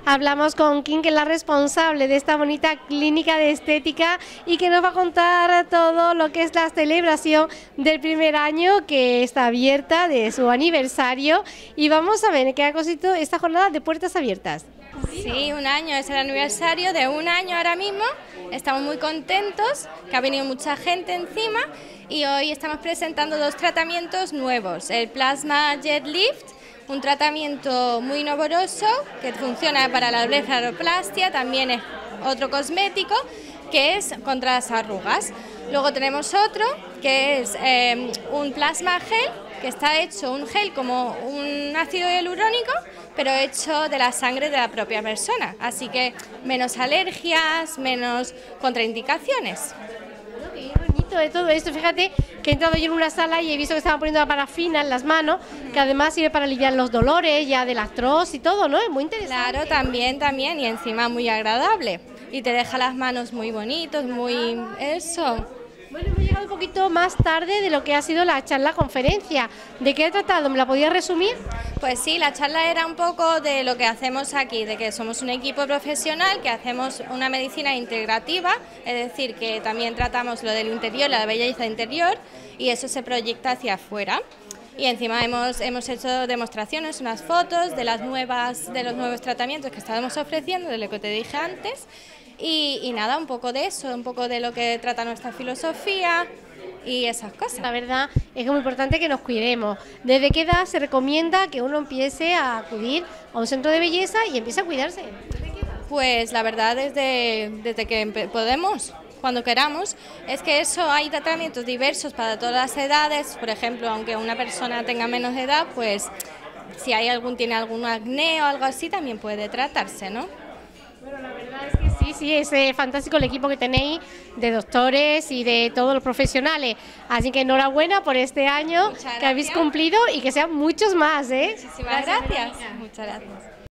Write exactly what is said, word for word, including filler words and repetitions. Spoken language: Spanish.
Hablamos con Kim, que es la responsable de esta bonita clínica de estética y que nos va a contar todo lo que es la celebración del primer año que está abierta, de su aniversario, y vamos a ver qué ha consistido esta jornada de puertas abiertas. Sí, un año, es el aniversario de un año ahora mismo, estamos muy contentos, que ha venido mucha gente encima y hoy estamos presentando dos tratamientos nuevos, el Plasma Jet Lift, un tratamiento muy novedoso que funciona para la blefaroplastia, también es otro cosmético que es contra las arrugas. Luego tenemos otro que es eh, un plasma gel, que está hecho un gel como un ácido hialurónico, pero hecho de la sangre de la propia persona, así que menos alergias, menos contraindicaciones. Qué bonito de todo esto, fíjate que he entrado yo en una sala y he visto que estaban poniendo la parafina en las manos, que además sirve para aliviar los dolores ya de la artrosis y todo, ¿no? Es muy interesante. Claro, también, también, y encima muy agradable, y te deja las manos muy bonitos, muy... eso... Bueno, hemos llegado un poquito más tarde de lo que ha sido la charla conferencia. ¿De qué ha tratado? ¿Me la podía resumir? Pues sí, la charla era un poco de lo que hacemos aquí, de que somos un equipo profesional, que hacemos una medicina integrativa, es decir, que también tratamos lo del interior, la belleza interior, y eso se proyecta hacia afuera. Y encima hemos, hemos hecho demostraciones, unas fotos de, las nuevas, de los nuevos tratamientos que estábamos ofreciendo, de lo que te dije antes, y, y nada, un poco de eso, un poco de lo que trata nuestra filosofía y esas cosas. La verdad es que es muy importante que nos cuidemos. ¿Desde qué edad se recomienda que uno empiece a acudir a un centro de belleza y empiece a cuidarse? ¿Desde qué edad? Pues la verdad desde, desde que podemos, cuando queramos, es que eso hay tratamientos diversos para todas las edades, por ejemplo, aunque una persona tenga menos edad, pues si hay algún tiene algún acné o algo así también puede tratarse, ¿no? Bueno, la verdad es que sí, sí, es eh, fantástico el equipo que tenéis de doctores y de todos los profesionales, así que enhorabuena por este año que habéis cumplido y que sean muchos más, ¿eh? Muchísimas gracias. Muchas gracias.